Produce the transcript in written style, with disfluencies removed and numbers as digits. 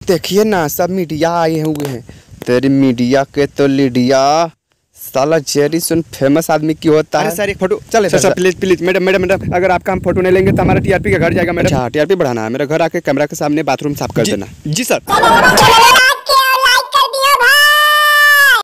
देखिए ना सब मीडिया आए हुए हैं। तेरी मीडिया के तो लीडिया साला जेरी सुन फेमस आदमी की होता है। सर एक फोटो चले सर प्लीज प्लीज मैडम अगर आपका हम फोटो नहीं लेंगे तो हमारा टीआरपी का घर जाएगा मैडम। अच्छा टीआरपी बढ़ाना है, मेरा घर आके कैमरा के सामने बाथरूम साफ कर देना। जी सर।